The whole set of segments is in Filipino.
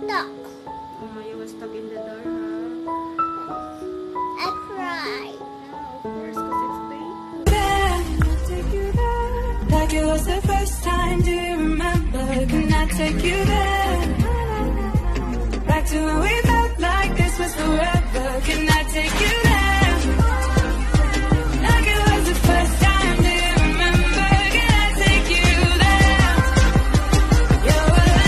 No. Oh, you were stuck in the door, huh? I cried. Yeah, of course, because it's day. Take you there, like it was the first time. Do you remember? Can I take you there? Back to when we felt like this was forever. Can I take you there? Like it was the first time. Do you remember? Can I take you there? You're all I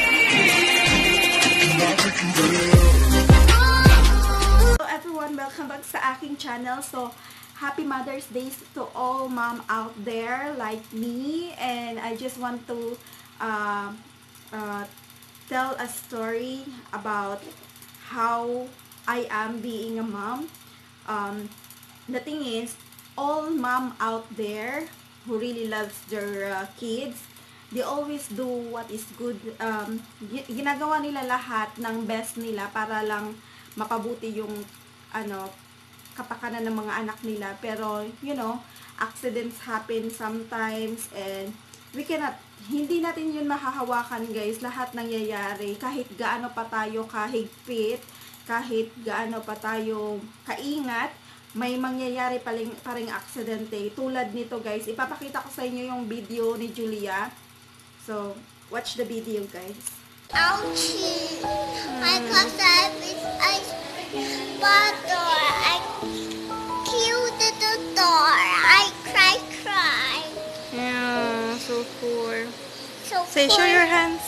need. Hello everyone, welcome back sa aking channel. So, happy Mother's Day to all mom out there like me. And I just want to tell a story about how I am being a mom. The thing is, all mom out there who really loves their kids, they always do what is good. Ginagawa nila lahat ng best nila para lang mapabuti yung kapakanan ng mga anak nila. Pero you know, accidents happen sometimes and hindi natin yun mahahawakan, guys. Lahat nangyayari, kahit gaano pa tayo kahigpit, kahit gaano pa tayo kaingat, may mangyayari pa ring aksidente. Tulad nito, guys, ipapakita ko sa inyo yung video ni Julia. So watch the video, guys. Ouchie. My cousin is bottle. I killed the door. I cry. Yeah, so poor. So Say, show your hands.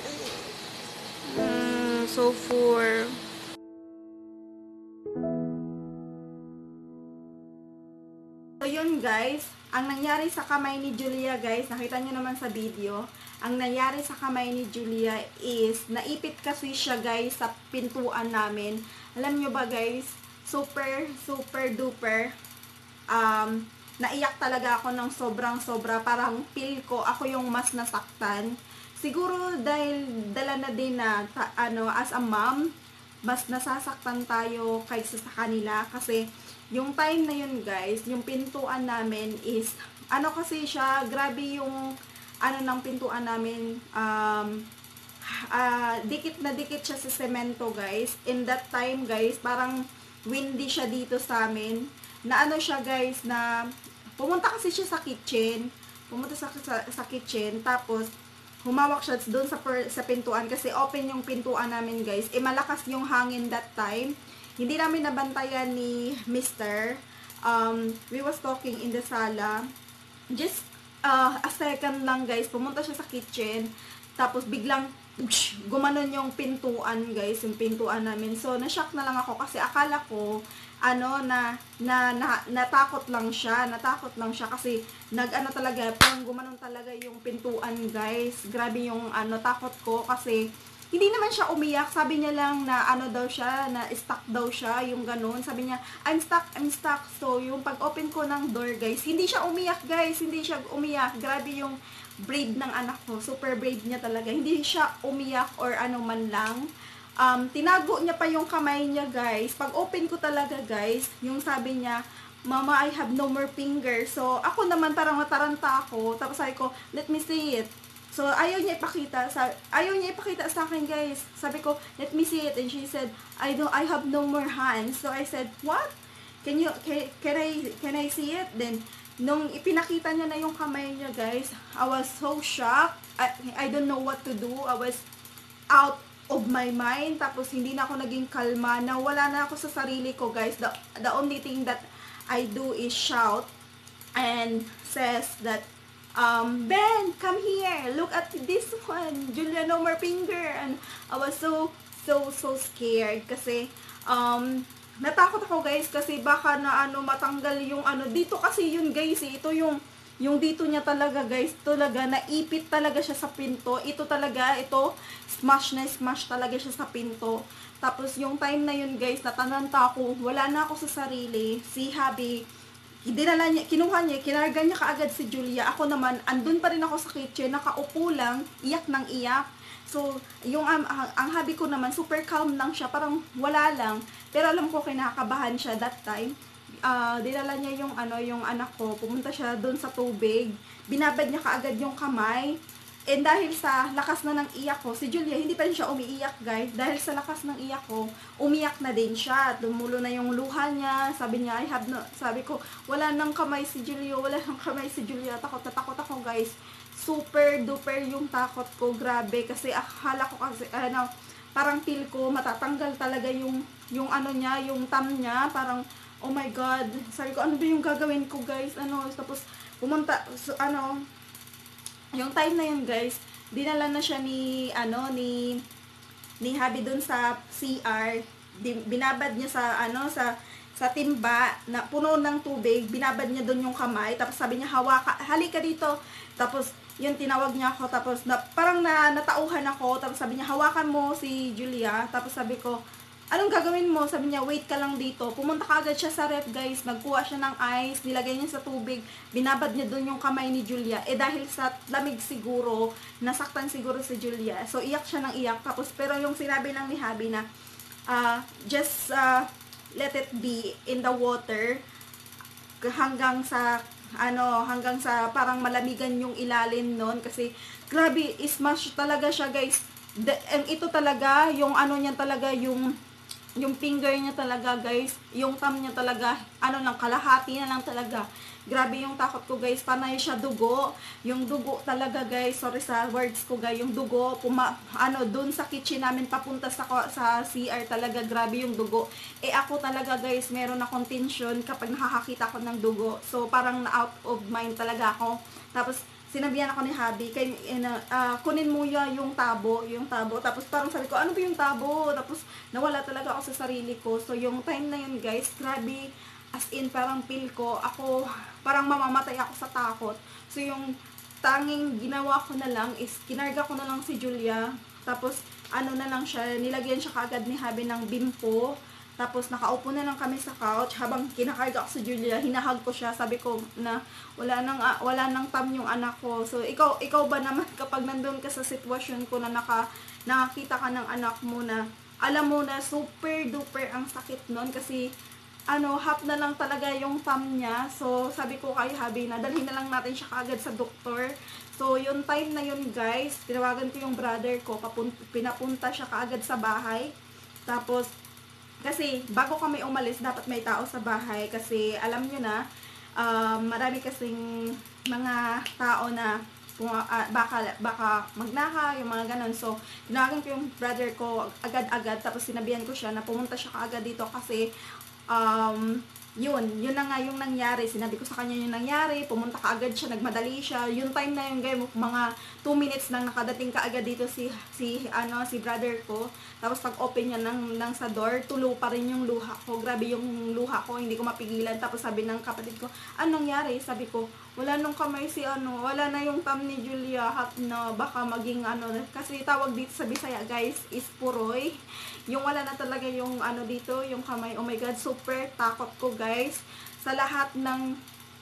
So poor. So yun, guys, ang nangyari sa kamay ni Julia, guys, nakita nyo naman sa video, ang nangyari sa kamay ni Julia is, naipit kasi siya, guys, sa pintuan namin. Alam nyo ba, guys, super duper, naiyak talaga ako ng sobra, parang feel ko, ako yung mas nasaktan. Siguro dahil dala na din na, as a mom, mas nasasaktan tayo kaysa sa kanila, kasi yung time na yun, guys, yung pintuan namin is, kasi siya, grabe yung, ng pintuan namin, dikit na dikit siya sa semento, guys. In that time, guys, parang windy siya dito sa amin, na siya, guys, na, pumunta kasi siya sa kitchen, tapos, humawak siya doon sa pintuan, kasi open yung pintuan namin, guys, malakas yung hangin that time. Hindi namin nabantayan ni Mr. We was talking in the sala. Just a second lang, guys. Pumunta siya sa kitchen. Tapos biglang gumanon yung pintuan, guys. Yung pintuan namin. So, na-shock na lang ako kasi akala ko natakot lang siya. Kasi talaga, parang gumanon talaga yung pintuan, guys. Grabe yung takot ko kasi hindi naman siya umiyak. Sabi niya lang na daw siya, na stuck daw siya, yung ganun. Sabi niya, I'm stuck. So, yung pag-open ko ng door, guys, hindi siya umiyak, guys. Hindi siya umiyak. Grabe yung brave ng anak ko. Super brave niya talaga. Hindi siya umiyak or man lang. Tinago niya pa yung kamay niya, guys. Pag-open ko talaga, guys, yung sabi niya, Mama, I have no more fingers. So, ako naman parang mataranta ako. Tapos sabi ko, let me see it. So, ayaw niya ipakita sa akin, guys. Sabi ko, let me see it. And she said, I have no more hands. So, I said, what? Can I see it? Then, nung ipinakita niya na yung kamay niya, guys, I was so shocked. I don't know what to do. I was out of my mind. Tapos, hindi na ako naging kalma. Nawala na ako sa sarili ko, guys. The only thing that I do is shout and says that, Ben, come here. Look at this one. Julia, no more finger. And I was so scared kasi natakot ako, guys, kasi baka na matanggal yung dito kasi yun, guys, ito yung dito niya talaga, guys, talaga naipit talaga siya sa pinto. Ito smash talaga siya sa pinto. Tapos yung time na yun, guys, natananta ako, wala na ako sa sarili. Si Habi, kinuha niya, kinarga niya kaagad si Julia. Ako naman, andun pa rin ako sa kitchen, nakaupo lang, iyak ng iyak. So, yung ang hubby ko naman, super calm lang siya, parang wala lang. Pero alam ko, kinakabahan siya that time. Dinala niya yung anak ko, pumunta siya doon sa tubig, binabad niya kaagad yung kamay. And dahil sa lakas na ng iyak ko, si Julia, hindi pa rin siya umiiyak, guys. Dahil sa lakas ng iyak ko, umiyak na din siya. Tumulo na yung luha niya. Sabi niya, sabi ko, wala nang kamay si Julia, wala nang kamay si Julia. Takot na takot ako, guys. Super duper yung takot ko, grabe. Kasi akala ko kasi, parang feel ko, matatanggal talaga yung ano niya, yung thumb niya. Parang, oh my God. Sabi ko, ano ba yung gagawin ko, guys? Tapos, pumunta, yung time na yun, guys, dinala na siya ni Habi dun sa CR. Binabad niya sa timba na puno ng tubig, binabad niya dun yung kamay, tapos sabi niya, halika dito. Tapos yun, tinawag niya ako, tapos parang natauhan ako, tapos sabi niya, hawakan mo si Julia. Tapos sabi ko, anong gagawin mo? Sabi niya, wait ka lang dito. Pumunta ka agad siya sa ref, guys. Nagkuha siya ng ice, nilagay niya sa tubig, binabad niya doon yung kamay ni Julia. Dahil sa lamig siguro, nasaktan siguro si Julia. So, iyak siya ng iyak. Tapos, pero yung sinabi lang ni Habi na, just let it be in the water hanggang sa parang malamigan yung ilalim nun. Kasi, grabe, smash talaga siya, guys. Ito talaga, yung niya talaga, yung finger niya talaga, guys, yung thumb niya talaga, kalahati na lang talaga. Grabe yung takot ko, guys. Panay siya dugo. Yung dugo talaga, guys. Sorry sa words ko, guys. Yung dugo, dun sa kitchen namin, papunta sa CR talaga. Grabe yung dugo. Ako talaga, guys, meron akong tension kapag nakakakita ko ng dugo. So, parang na-out of mind talaga ako. Tapos, sinabihan ako ni Habi, kunin mo yung tabo. Tapos parang sabi ko, ano ba yung tabo? Tapos nawala talaga ako sa sarili ko. So yung time na yun, guys, grabe, as in parang feel ko, ako parang mamamatay ako sa takot. So yung tanging ginawa ko na lang is, kinarga ko na lang si Julia. Tapos na lang siya, nilagyan siya kaagad ni Habi ng bimpo. Tapos nakaupo na lang kami sa couch habang kinakarga ko si Julia, hinahag ko siya, sabi ko na wala nang thumb yung anak ko. So ikaw ba naman kapag nandun ka sa sitwasyon ko na nakakita ka ng anak mo na alam mo na super duper ang sakit nun kasi half na lang talaga yung thumb niya. So sabi ko kay Habi na dalhin na lang natin siya kaagad sa doktor. So yung time na yun, guys, tinawagan ko yung brother ko, pinapunta siya kaagad sa bahay. Tapos kasi bago kami umalis, dapat may tao sa bahay kasi alam nyo na, marami kasing mga tao na baka magnaka, yung mga ganon. So, tinawagan ko yung brother ko agad-agad, tapos sinabihan ko siya na pumunta siya kaagad dito kasi yun na nga yung nangyari. Sinabi ko sa kanya yung nangyari, pumunta ka agad siya, nagmadali siya. Yung time na yung mga 2 minutes nang nakadating ka agad dito si brother ko. Tapos pag open niya ng sa door, tulo pa rin yung luha ko. Grabe yung luha ko, hindi ko mapigilan. Tapos sabi ng kapatid ko, anong nangyari? Sabi ko, wala nung kamay wala na yung thumb ni Julia, baka maging kasi tawag dito sa Bisaya, guys, is puroy. Yung wala na talaga yung dito, yung kamay. Oh my God, super takot ko, guys. Sa lahat ng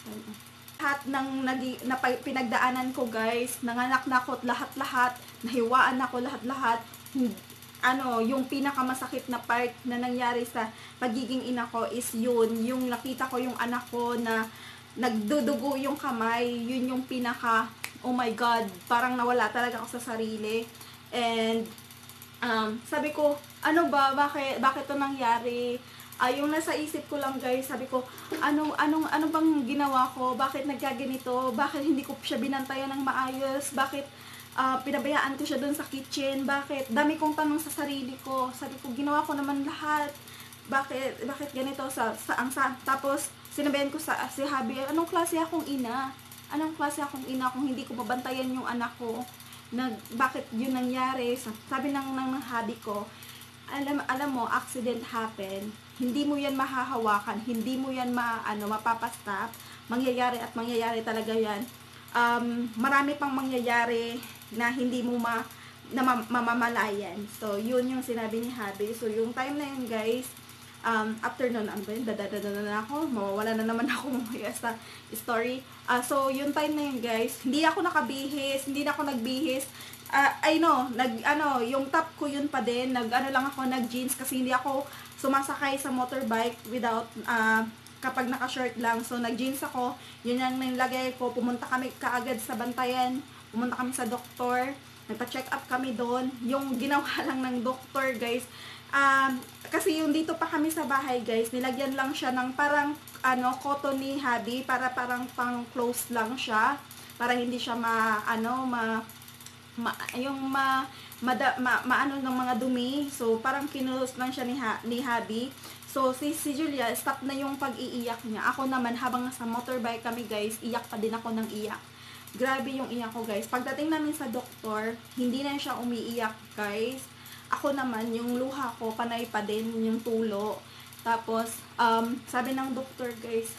pinagdaanan ko, guys, nanganak na ako lahat-lahat, nahiwaan ako lahat-lahat. Yung pinakamasakit na part na nangyari sa pagiging ina ko is yung nakita ko yung anak ko na nagdudugo yung kamay. Yun yung oh my God, parang nawala talaga ako sa sarili. And sabi ko, bakit to nangyari? Yung nasa isip ko lang, guys, sabi ko, ano bang ginawa ko? Bakit nagkaganito? Bakit hindi ko siya binantayan ng maayos? Bakit pinabayaan ko siya doon sa kitchen? Bakit? Dami kong tanong sa sarili ko. Sabi ko, ginawa ko naman lahat. Bakit ganito? Tapos, sinabihan ko si Habi, anong klase akong ina? Anong klase akong ina kung hindi ko mabantayan yung anak ko? Bakit yun nangyari? Sabi ng Habi ko, alam mo, accident happen. Hindi mo yan mahahawakan, hindi mo yan mapapastop. Mangyayari at mangyayari talaga yan. Marami pang mangyayari na hindi mo mamamalayan. So, yun yung sinabi ni Habi. So, yung time na yun, guys, after nun, na ako, mawawala na naman ako sa story. So, yung time na yun, guys, hindi ako nakabihis, hindi na ako nagbihis. Yung top ko yun pa din, lang ako, nag-jeans kasi hindi ako sumasakay sa motorbike without, kapag naka-short lang. So, nag-jeans ako, yun yung nilagay ko, pumunta kami kaagad sa Bantayan pumunta kami sa doktor, nagpa-check up kami doon. Yung ginawa lang ng doktor, guys, kasi yung dito pa kami sa bahay, guys, nilagyan lang siya ng parang cotton ni hubby, para parang pang close lang siya, para hindi siya maano ng mga dumi. So parang kinulos lang siya ni hubby. So si Julia, stop na yung pag-iiyak niya. Ako naman, habang nasa motorbike kami, guys, iyak pa din ako ng iyak. Grabe yung iyak ko, guys. Pagdating namin sa doktor, hindi na siya umiiyak, guys. Ako naman, yung luha ko, panay pa din, yung tulo. Tapos, sabi ng doktor, guys,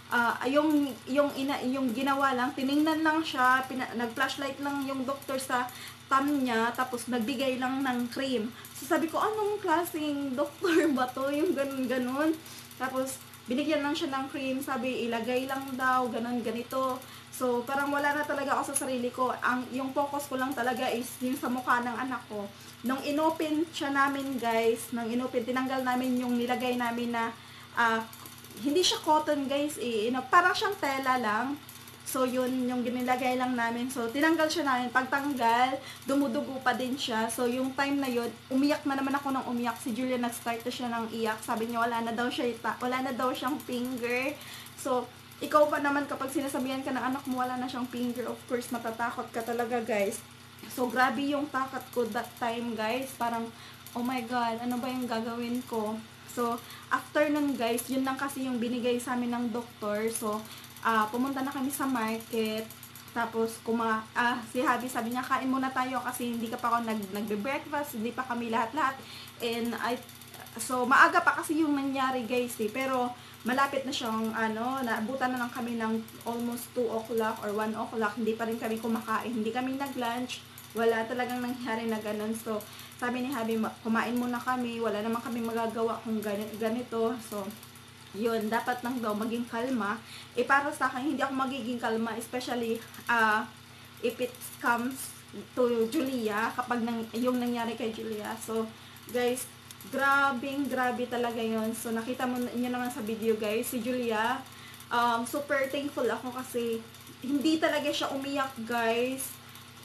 yung ginawa lang, tiningnan lang siya, nag-flashlight lang yung doktor sa thumb niya, tapos nagbigay lang ng cream. So, sabi ko, anong klaseng doktor ba to? Yung ganun-ganun. Tapos, binigyan lang siya ng cream, sabi, ilagay lang daw, ganun-ganito. So, parang wala na talaga ako sa sarili ko. Yung focus ko lang talaga is yung sa mukha ng anak ko. Nung inopen siya namin, guys, tinanggal namin yung nilagay namin na, hindi siya cotton, guys, parang siyang tela lang. So, yun, yung ginilagay lang namin. So, tinanggal siya namin. Pagtanggal, dumudugo pa din siya. So, yung time na yun, umiyak na naman ako ng umiyak. Si Julia, nag-start na siya ng iyak. Sabi niya, wala na daw siyang finger. So, ikaw pa naman, kapag sinasabihan ka ng anak mo, wala na siyang finger, of course, matatakot ka talaga, guys. So, grabe yung takot ko that time, guys. Parang, oh my God, ano ba yung gagawin ko? So, after nun, guys, yun lang kasi yung binigay sa amin ng doktor. So, pumunta na kami sa market. Tapos, si Habi sabi niya, kain muna tayo kasi hindi ka pa ako nagbe-breakfast, hindi pa kami lahat-lahat. And, so, maaga pa kasi yung nangyari, guys, pero, malapit na siyang, naabutan na lang kami ng almost 2 o'clock or 1 o'clock, hindi pa rin kami kumakain, hindi kami nag-lunch, wala talagang nangyari na ganun. So, sabi ni Habi, kumain muna kami, wala naman kami magagawa kung ganito. So, yun, dapat lang daw maging kalma. Para sa akin, hindi ako magiging kalma, especially, if it comes to Julia, kapag yung nangyari kay Julia. So, guys, grabe talaga yun. So, nakita mo niyo naman sa video, guys, si Julia, super thankful ako kasi hindi talaga siya umiyak, guys.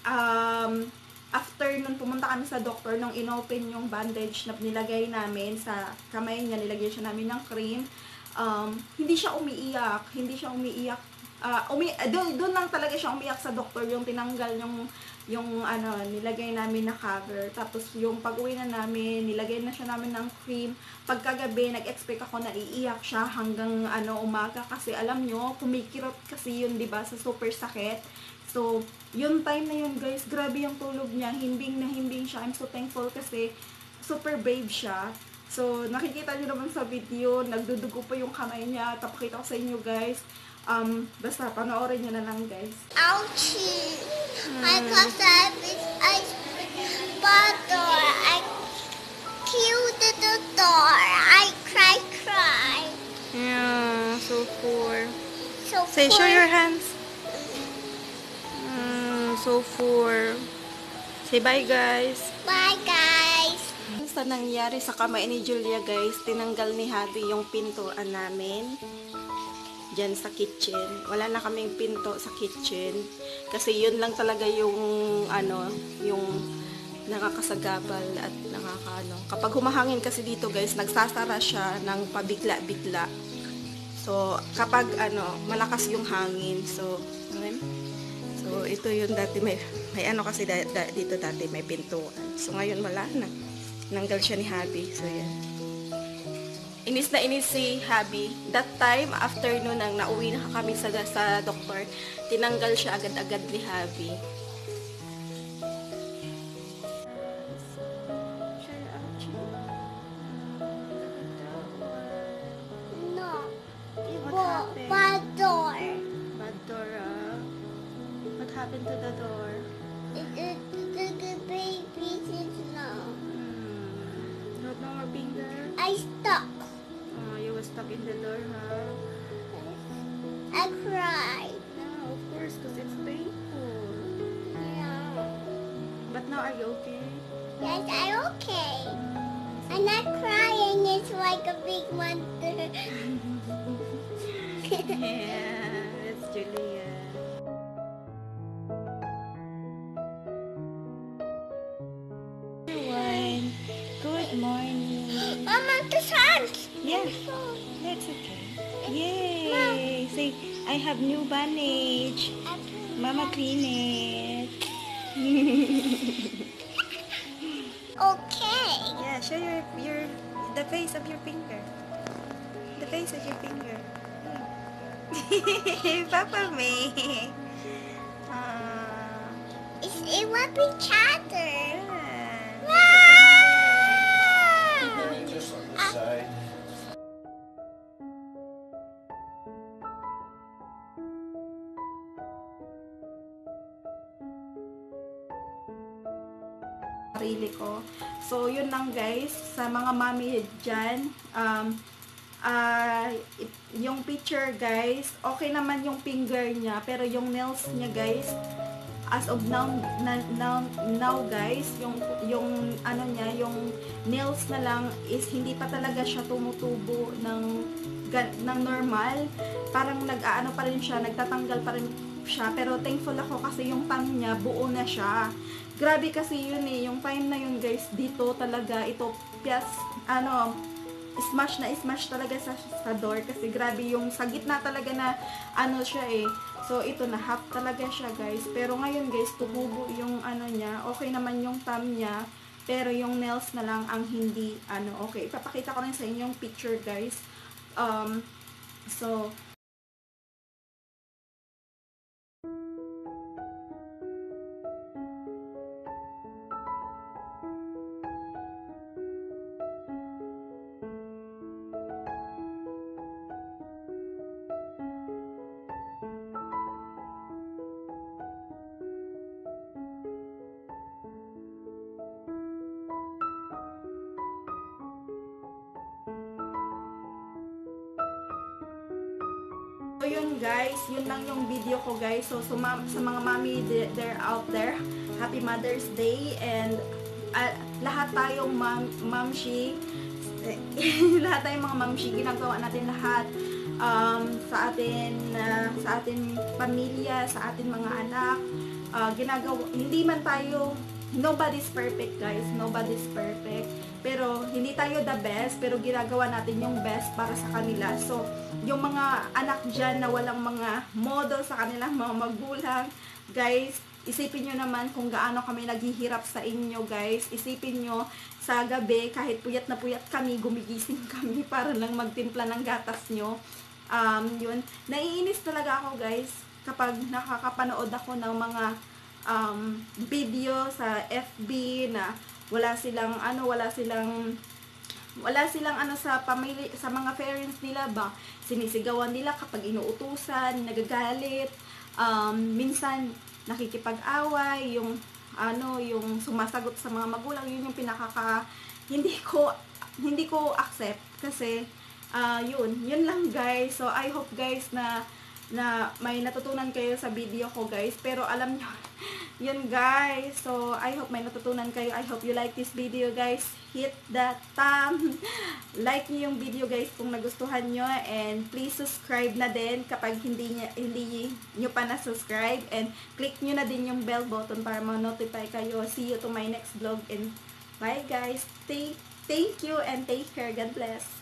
After nun, pumunta kami sa doktor nung inopen yung bandage na nilagay namin sa kamay niya, nilagay siya namin ng cream. Hindi siya umiiyak. Doon lang talaga siya umiyak sa doktor, yung tinanggal yung nilagay namin na cover. Tapos yung pag-uwi na namin, nilagay na siya namin ng cream. Pagkagabi, nag-expect ako na iiyak siya hanggang umaga kasi alam nyo, kumikirot kasi yun, 'di ba, sa super sakit. So, yung time na yun, guys, grabe yung tulog niya, himbing na himbing siya. I'm so thankful kasi super brave siya. So, nakikita nyo naman sa video, nagdudugo pa yung kamay niya. Tapakita ko sa inyo, guys. Basta, panoorin nyo na lang, guys. Ouchie! My cousin is ice butter. I killed the door. I cry. Yeah, so poor. So Say, show your hands. So poor. Say bye, guys. Bye, guys. Sa nangyari sa kamay ni Julia, guys, tinanggal ni Habi yung pintuan namin dyan sa kitchen. Wala na kaming pinto sa kitchen kasi yun lang talaga yung yung nakakasagabal at kapag humahangin kasi dito, guys, nagsasara siya ng pabigla-bigla. So kapag malakas yung hangin, so ito yun dati, may kasi dito dati may pintuan. So ngayon wala na. Tinanggal siya ni Habi. So yan. Inis na inis si Habi. That time, after nun, nang nauwi na kami sa doktor, tinanggal siya agad-agad ni Habi. No. What happened? Bad door. Bad door, What happened to the door? The baby says no. No more finger? I stuck. Oh, you were stuck in the door, huh? I cried. Yeah, of course, because it's painful. Yeah. But now, are you okay? Yes, I'm okay. I'm not crying. It's like a big monster. Yeah, it's Julia. want the socks. Yeah, that's okay. Yay! Say, I have new bandage. Mama clean it. Okay. Yeah, show your the face of your finger. The face of your finger. Papa May. It will be chatter. Just on the side. Sarili ko. So, yun lang guys. Sa mga mami dyan, yung picture guys, okay naman yung finger niya, pero yung nails niya guys, as of now guys, yung ano niya, yung nails na lang is hindi pa talaga siya tumutubo ng normal. Parang nag-aano pa rin siya, nagtatanggal pa rin siya, pero thankful ako kasi yung thumb niya buo na siya. Grabe kasi yun eh, yung time na yun guys, dito talaga ito smash talaga sa door kasi grabe yung sa gitna talaga na ano siya eh. So ito na half talaga siya guys, pero ngayon guys tumubo yung ano niya, okay naman yung thumb niya, pero yung nails na lang ang hindi okay. Ipapakita ko rin sa inyo yung picture guys. So yun guys, yun lang yung video ko guys. So sa mga mami there out there, happy Mother's Day, and lahat tayong mamshi lahat tayong mga mamshi, ginagawa natin lahat sa atin pamilya, sa atin mga anak, ginagawa, hindi man tayo, nobody's perfect guys, nobody's perfect, pero hindi tayo the best, pero ginagawa natin yung best para sa kanila. So yung mga anak dyan na walang mga model sa kanilang mga magulang guys, isipin nyo naman kung gaano kami naghihirap sa inyo guys. Isipin nyo sa gabi, kahit puyat na puyat kami, gumigising kami para lang magtimpla ng gatas nyo. Yun, naiinis talaga ako guys kapag nakakapanood ako ng mga video sa FB na wala silang sa pamilya, sa mga parents nila ba, sinisigawan nila kapag inuutusan, nagagalit, minsan nakikipag-away, yung sumasagot sa mga magulang. Yun yung hindi ko accept kasi yun lang guys. So I hope guys na may natutunan kayo sa video ko guys, pero alam nyo yun guys, so I hope may natutunan kayo. I hope you like this video guys. Hit that like nyo yung video guys kung nagustuhan nyo, and please subscribe na din kapag hindi nyo pa na-subscribe, and click nyo na din yung bell button para ma-notify kayo. See you to my next vlog, and bye guys. Thank you and take care. God bless.